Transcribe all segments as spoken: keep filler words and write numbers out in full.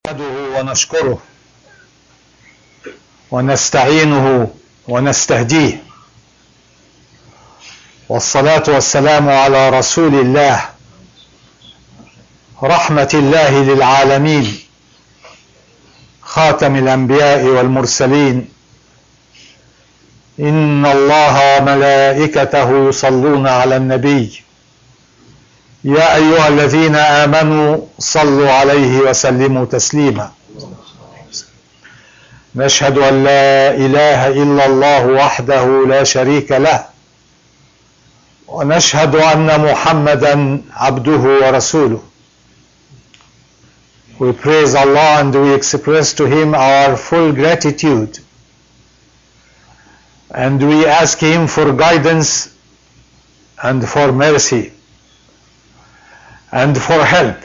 نحمده ونشكره ونستعينه ونستهديه، والصلاة والسلام على رسول الله رحمة الله للعالمين، خاتم الأنبياء والمرسلين. إن الله وملائكته يصلون على النبي، يا أيها الذين آمنوا صلوا عليه وسلموا تسليما. نشهد أن لا إله إلا الله وحده لا شريك له، ونشهد أن محمدا عبده ورسوله. We praise Allah and we express to Him our full gratitude, and we ask Him for guidance and for mercy and for help,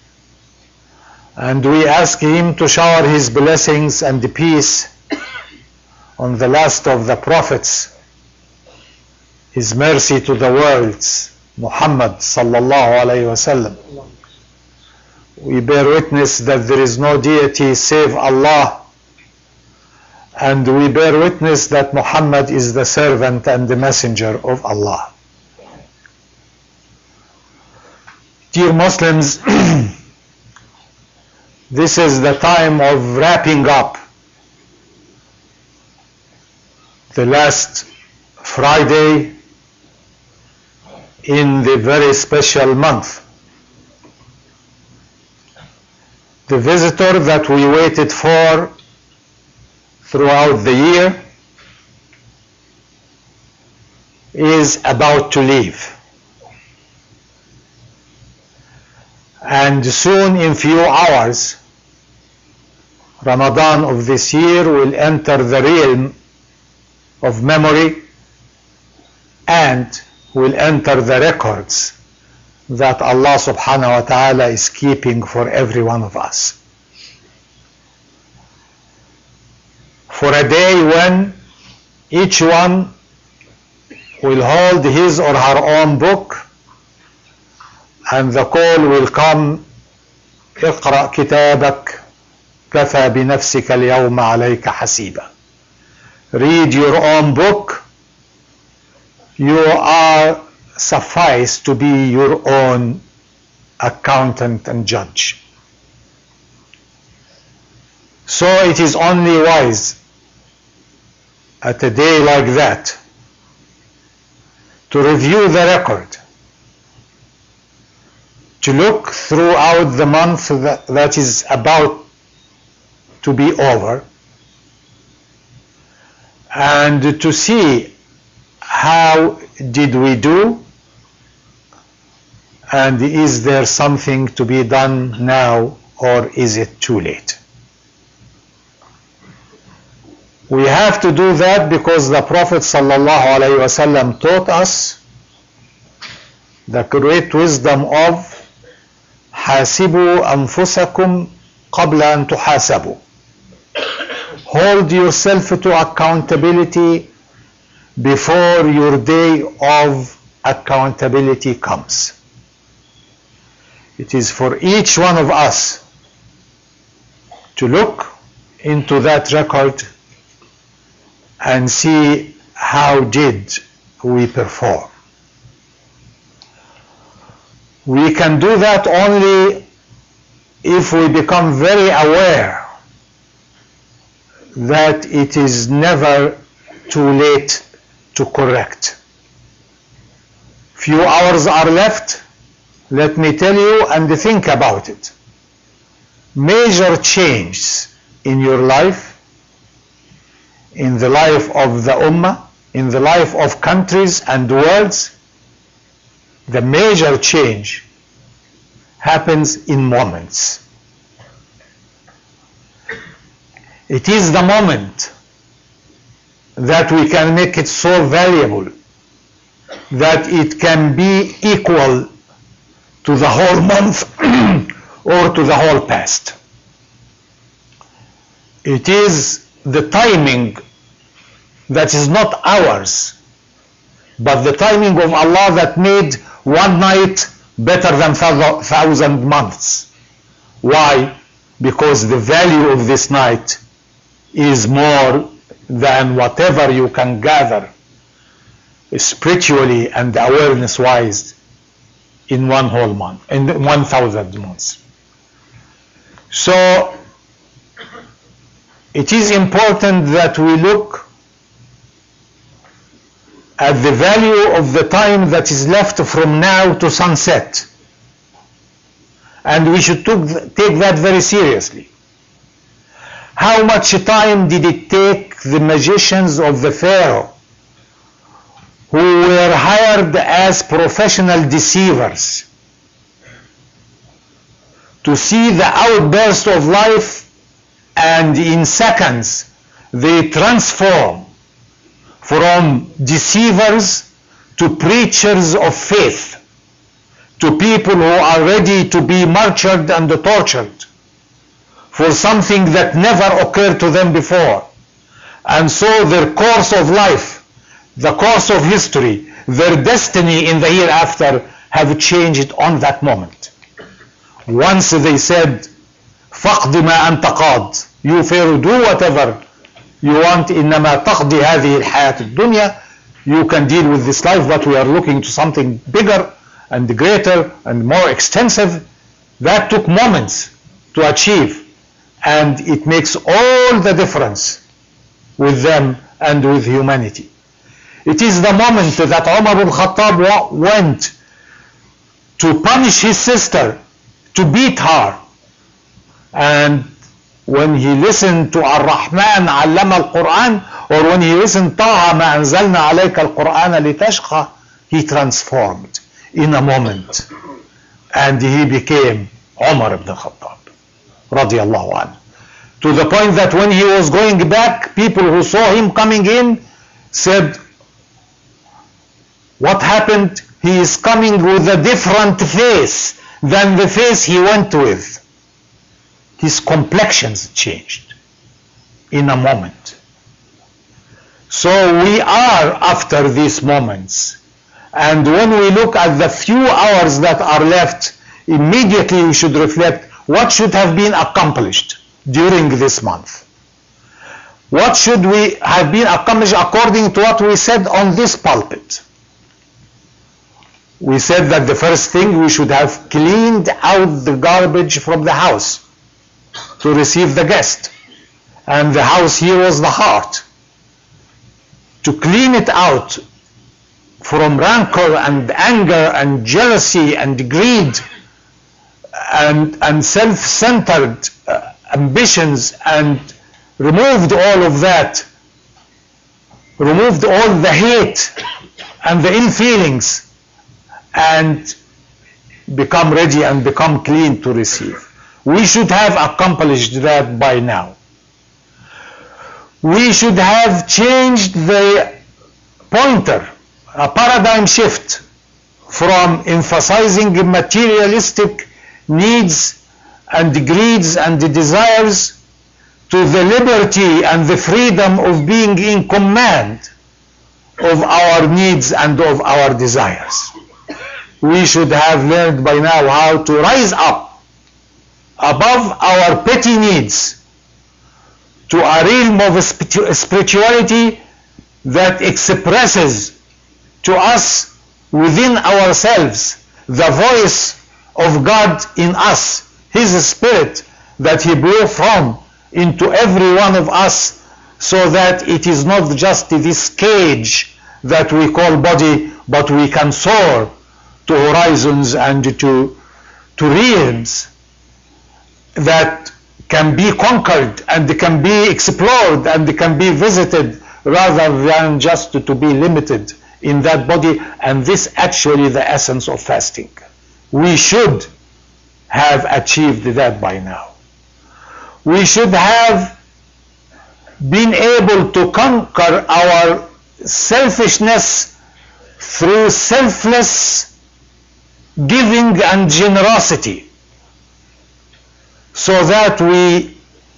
and we ask Him to shower His blessings and peace on the last of the prophets, His mercy to the worlds, Muhammad sallallahu alayhi wa sallam. We bear witness that there is no deity save Allah, and we bear witness that Muhammad is the servant and the messenger of Allah. Dear Muslims, this is the time of wrapping up the last Friday in the very special month. The visitor that we waited for throughout the year is about to leave. And soon, in few hours, Ramadan of this year will enter the realm of memory and will enter the records that Allah subhanahu wa ta'ala is keeping for every one of us. For a day when each one will hold his or her own book, and the call will come, اقرأ كتابك كفى بنفسك اليوم عليك حسيبا. Read your own book. You are suffice to be your own accountant and judge. So it is only wise at a day like that to review the record, to look throughout the month that, that is about to be over, and to see how did we do, and is there something to be done now, or is it too late? We have to do that because the Prophet sallallahu alaihi wasallam taught us the great wisdom of حاسبوا أنفسكم قبل أن تحاسبوا. Hold yourself to accountability before your day of accountability comes. It is for each one of us to look into that record and see how did we perform. We can do that only if we become very aware that it is never too late to correct. Few hours are left. Let me tell you and think about it. Major changes in your life, in the life of the Ummah, in the life of countries and worlds, the major change happens in moments. It is the moment that we can make it so valuable that it can be equal to the whole month or to the whole past. It is the timing that is not ours, but the timing of Allah that made one night better than thousand months. Why? because the value of this night is more than whatever you can gather spiritually and awareness wise in one whole month, in one thousand months. So it is important that we look at the value of the time that is left from now to sunset, and we should take that very seriously. How much time did it take the magicians of the Pharaoh, who were hired as professional deceivers, to see the outburst of life, and in seconds they transform from deceivers to preachers of faith, to people who are ready to be martyred and tortured for something that never occurred to them before. And so their course of life, the course of history, their destiny in the hereafter have changed on that moment. Once they said, فَقْدِ مَا أَنْتَ قَادٍ, you Pharaoh, do whatever you want, إِنَّمَا تَقْضِي هَذِهِ الْحَيَاةِ الدُّنْيا, you can deal with this life, but we are looking to something bigger and greater and more extensive. That took moments to achieve, and it makes all the difference with them and with humanity. It is the moment that Umar ibn Khattab went to punish his sister, to beat her, and when he listened to Ar-Rahman Allama al-Quran, or when he listened Taha ma anzalna alayka al-Quran litashqa, he transformed in a moment, and he became Umar ibn Khattab radiyallahu anhu, to the point that when he was going back, people who saw him coming in said, what happened? He is coming with a different face than the face he went with. His complexions changed in a moment. So we are after these moments, and when we look at the few hours that are left, immediately we should reflect what should have been accomplished during this month. What should we have been accomplished according to what we said on this pulpit? We said that the first thing, we should have cleaned out the garbage from the house to receive the guest. And the house here was the heart. To clean it out from rancor and anger and jealousy and greed and, and self-centered uh, ambitions, and removed all of that, removed all the hate and the ill feelings, and become ready and become clean to receive. We should have accomplished that by now. We should have changed the pointer, a paradigm shift from emphasizing materialistic needs and greeds and desires to the liberty and the freedom of being in command of our needs and of our desires. We should have learned by now how to rise up above our petty needs to a realm of spirituality that expresses to us within ourselves the voice of God in us, His Spirit that He blew from into every one of us, so that it is not just this cage that we call body, but we can soar to horizons and to, to realms that can be conquered and can be explored and can be visited, rather than just to, to be limited in that body. And this actually the essence of fasting. We should have achieved that by now. We should have been able to conquer our selfishness through selfless giving and generosity, so that we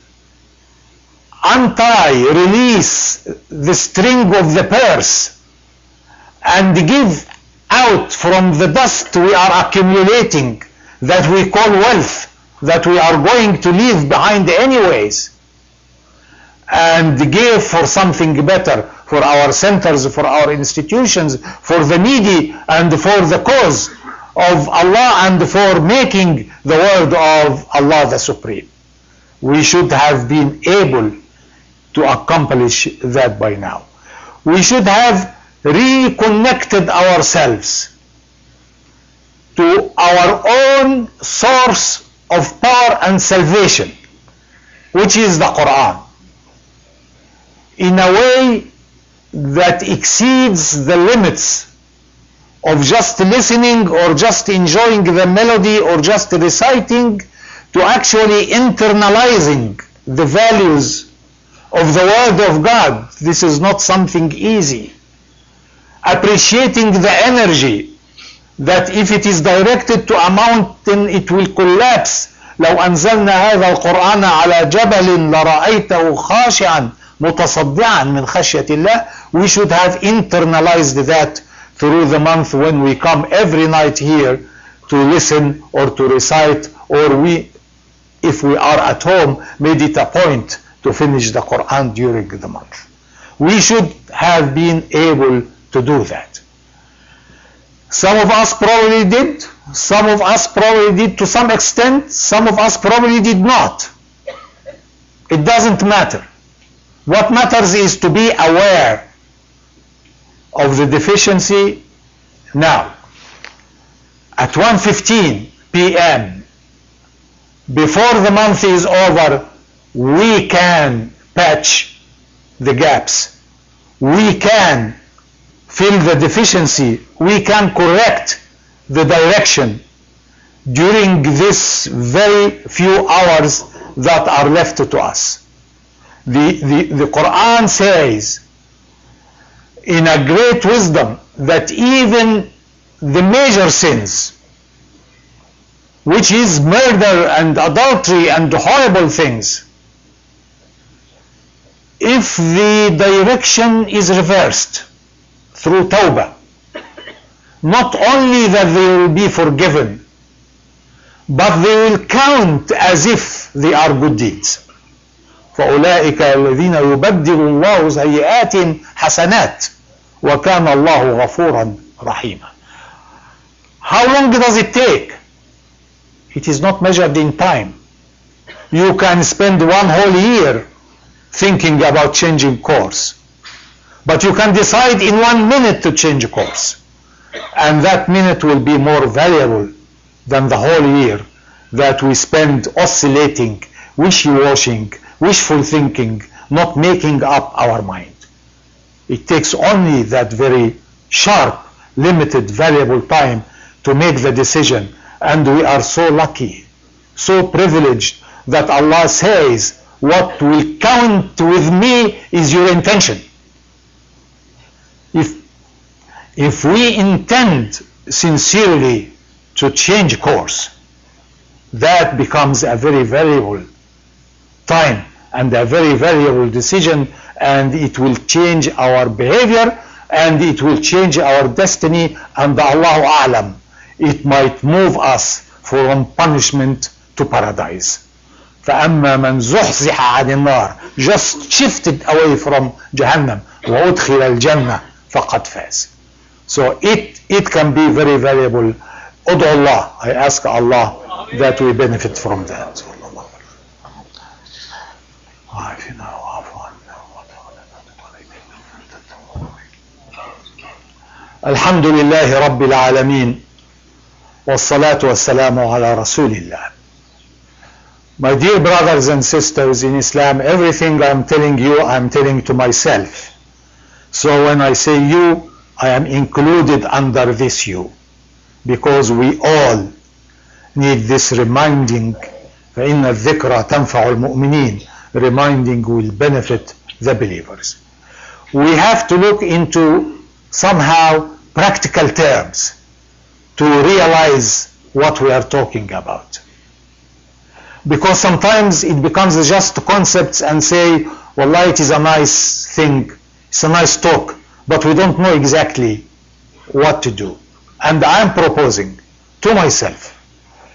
untie, release the string of the purse and give out from the dust we are accumulating, that we call wealth, that we are going to leave behind anyways, and give for something better, for our centers, for our institutions, for the needy, and for the cause of Allah, and for making the word of Allah the Supreme. We should have been able to accomplish that by now. We should have reconnected ourselves to our own source of power and salvation, which is the Quran, in a way that exceeds the limits of just listening or just enjoying the melody or just reciting, to actually internalizing the values of the Word of God. This is not something easy. Appreciating the energy that if it is directed to a mountain it will collapse. لو أنزلنا هذا القرآن على جبل لرأيته خاشعا متصدعا من خشية الله. We should have internalized that through the month when we come every night here to listen or to recite, or we, if we are at home, made it a point to finish the Quran during the month. We should have been able to do that. Some of us probably did. Some of us probably did to some extent. Some of us probably did not. It doesn't matter. What matters is to be aware of the deficiency now. At one fifteen p m, before the month is over, we can patch the gaps. We can fill the deficiency. We can correct the direction during this very few hours that are left to us. The, the, the Quran says in a great wisdom that even the major sins, which is murder and adultery and horrible things, if the direction is reversed through tawbah, not only that they will be forgiven, but they will count as if they are good deeds. فأولئك الذين يبدل الله سيئات حسنات وكان الله غفورا رحيما. How long does it take? It is not measured in time. You can spend one whole year thinking about changing course, but you can decide in one minute to change course, and that minute will be more valuable than the whole year that we spend oscillating, wishy-washing, wishful thinking, not making up our mind. It takes only that very sharp, limited, valuable time to make the decision, and we are so lucky, so privileged that Allah says, what will count with me is your intention. If, if we intend sincerely to change course, that becomes a very valuable time and a very valuable decision, and it will change our behavior and it will change our destiny, and Allahu A'lam, it might move us from punishment to paradise. فأما من زحزح عن النار, just shifted away from Jahannam, وأدخل الجنة فقد فاز. So it, it can be very valuable. Udu Allah, I ask Allah that we benefit from that. الحمد لله رب العالمين والصلاة والسلام على رسول الله. My dear brothers and sisters in Islam, everything I'm telling you, I'm telling to myself. So when I say you, I am included under this you, because we all need this reminding. فإن الذكرى تنفع المؤمنين. Reminding will benefit the believers. We have to look into somehow practical terms to realize what we are talking about. Because sometimes it becomes just concepts and say, Wallah, it is a nice thing, it's a nice talk, but we don't know exactly what to do. And I am proposing to myself,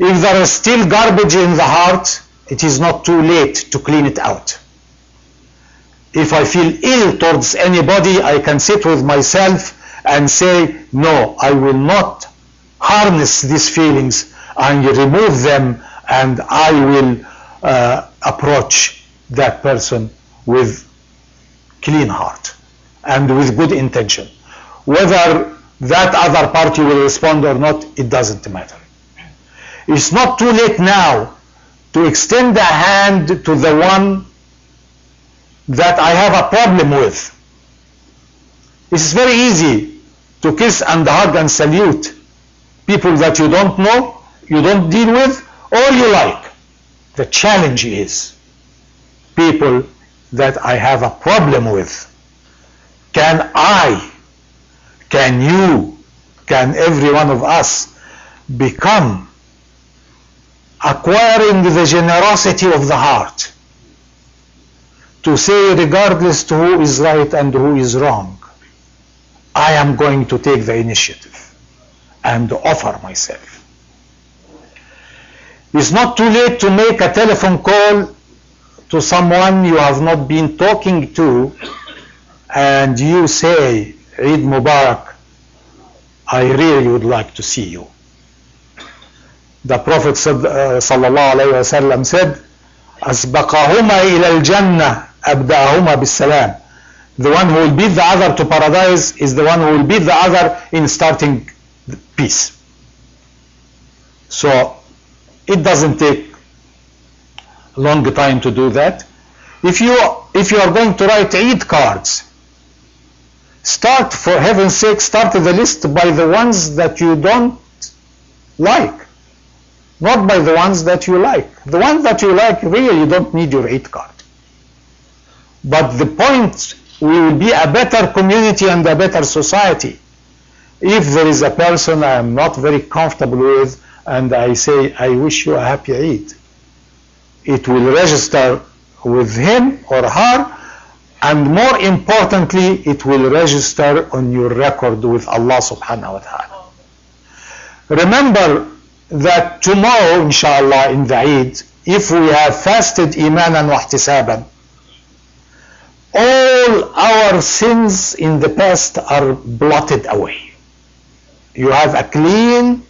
If there is still garbage in the heart, it is not too late to clean it out. If I feel ill towards anybody, I can sit with myself and say, no, I will not harness these feelings and remove them, and I will uh, approach that person with clean heart and with good intention. Whether that other party will respond or not, it doesn't matter. It's not too late now to extend a hand to the one that I have a problem with. It's very easy to kiss and hug and salute people that you don't know, you don't deal with, all you like. The challenge is people that I have a problem with. Can I, can you, can every one of us become acquiring the generosity of the heart to say, regardless to who is right and who is wrong, I am going to take the initiative and offer myself. It's not too late to make a telephone call to someone you have not been talking to, and you say, Eid Mubarak, I really would like to see you. The Prophet sallallahu alayhi wa sallam said, أسبقهما إلى الجنة أبدأهما بالسلام. The one who will beat the other to paradise is the one who will beat the other in starting peace. So it doesn't take a long time to do that. If you if you are going to write Eid cards, start, for heaven's sake, start the list by the ones that you don't like, not by the ones that you like. The ones that you like, really, you don't need your Eid card. But the point, we will be a better community and a better society if there is a person I am not very comfortable with and I say, I wish you a happy Eid. It will register with him or her, and more importantly, it will register on your record with Allah subhanahu wa ta'ala. Remember that tomorrow, inshallah, in the Eid, if we have fasted imanan wa ihtisaban, all our sins in the past are blotted away. You have a clean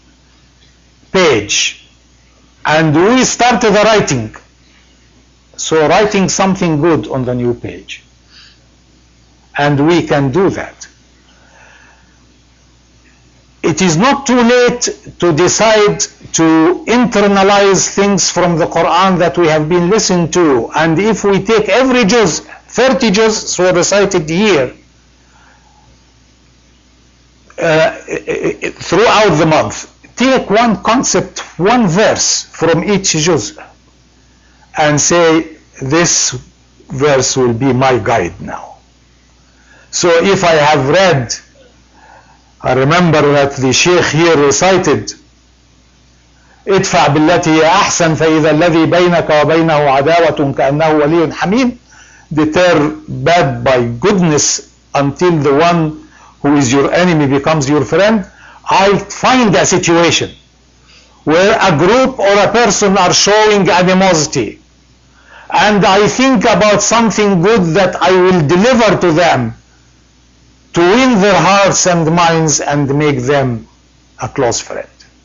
page, and we started the writing. So writing something good on the new page, and we can do that. It is not too late to decide to internalize things from the Quran that we have been listening to, and if we take every juz, thirty juz so recited here, uh, throughout the month, take one concept, one verse from each juz, and say, this verse will be my guide now. So if I have read, I remember that the Sheikh here recited, ادفع بالتي هي أحسن فإذا الذي بينك وبينه عداوة كأنه ولي حميم. Deter bad by goodness until the one who is your enemy becomes your friend. I find a situation where a group or a person are showing animosity, and I think about something good that I will deliver to them to win their hearts and minds and make them a close friend.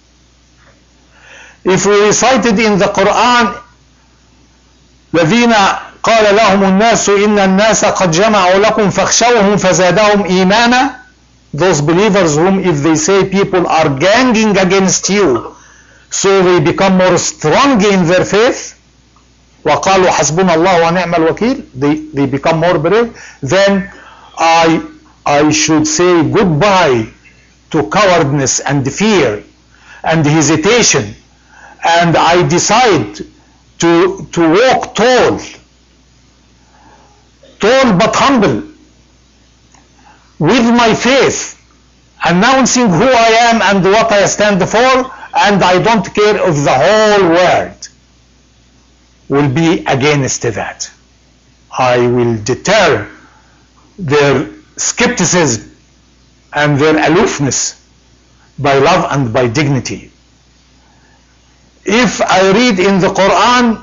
If we recited in the Quran, الذين قال لهم الناس إن الناس قد جمعوا لكم فاخشوهم فزادهم إيمانا, those believers whom if they say people are ganging against you, so they become more strong in their faith, وقالوا حسبنا الله ونعم الوكيل, they, they become more brave, then I, I should say goodbye to cowardness and fear and hesitation, and I decide to, to walk tall, tall but humble, with my faith, announcing who I am and what I stand for, and I don't care if the whole world will be against that. I will deter their skepticism and their aloofness by love and by dignity. if I read in the Quran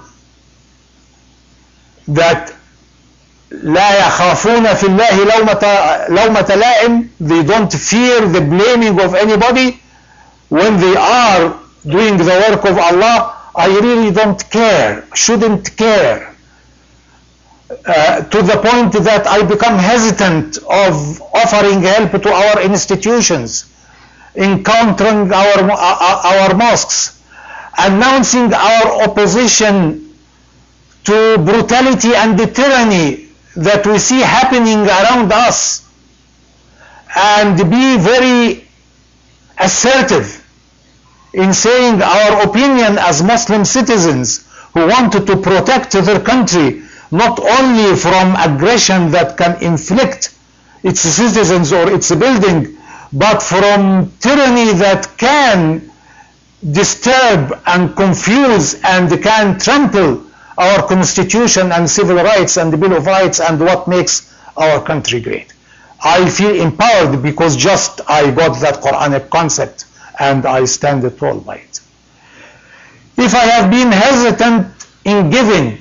that لا يخافون في الله لومة لومة لائم, they don't fear the blaming of anybody when they are doing the work of Allah, I really don't care, shouldn't care, uh, to the point that I become hesitant of offering help to our institutions, encountering our, our mosques, announcing our opposition to brutality and the tyranny that we see happening around us, and be very assertive in saying our opinion as Muslim citizens who wanted to protect their country not only from aggression that can inflict its citizens or its building, but from tyranny that can disturb and confuse and can trample our constitution and civil rights and the Bill of Rights and what makes our country great. I feel empowered because just I got that Quranic concept and I stand tall by it. If I have been hesitant in giving,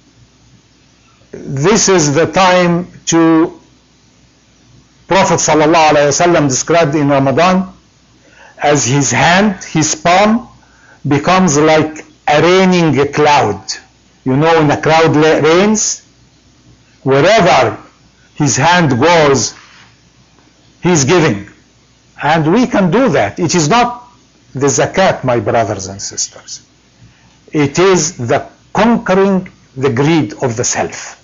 this is the time to Prophet sallallahu alaihi wasallam described in Ramadan as his hand, his palm becomes like a raining cloud. You know, when a cloud rains, wherever his hand goes, he's giving. And we can do that. It is not the zakat, my brothers and sisters. It is the conquering the greed of the self.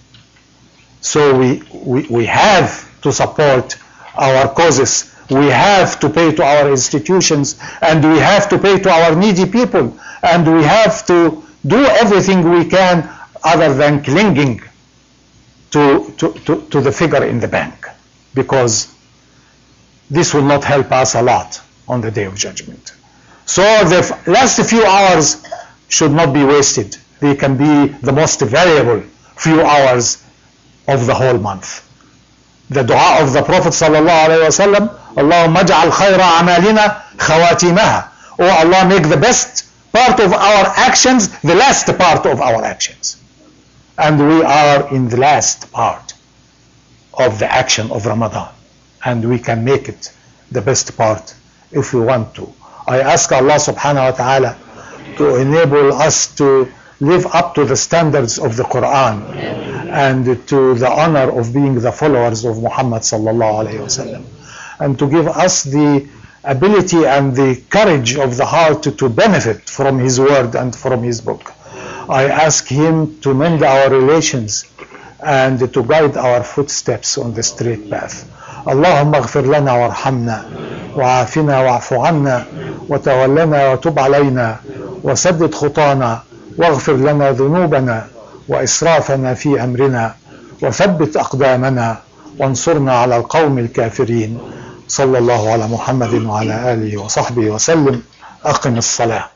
So we, we, we have to support our causes. We have to pay to our institutions, and we have to pay to our needy people, and we have to do everything we can other than clinging to, to, to, to the figure in the bank, because this will not help us a lot on the day of judgment. So the last few hours should not be wasted. They can be the most valuable few hours of the whole month. The dua of the Prophet sallallahu alaihi wasallam, Allahumma ja'al khayra amalina khawatimaha. Oh Allah, make the best part of our actions the last part of our actions. And we are in the last part of the action of Ramadan, and we can make it the best part if we want to. I ask Allah subhanahu wa ta'ala to enable us to live up to the standards of the Quran and to the honor of being the followers of Muhammad sallallahu alayhi wa sallam, and to give us the ability and the courage of the heart to, to benefit from his word and from his book. I ask him to mend our relations and to guide our footsteps on the straight path. اللهم اغفر لنا وارحمنا وعافنا واعف عنا وتولنا وتب علينا وسدد خطانا واغفر لنا ذنوبنا وإسرافنا في أمرنا وثبت أقدامنا وانصرنا على القوم الكافرين. صلى الله على محمد وعلى آله وصحبه وسلم. أقم الصلاة.